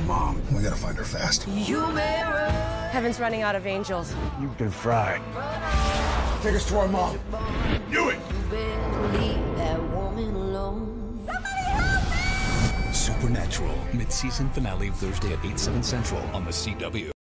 mom. We gotta find her fast. Heaven's running out of angels. You've been fried. Take us to our mom. Do it! Supernatural, mid-season finale Thursday at 8/7 Central on the CW.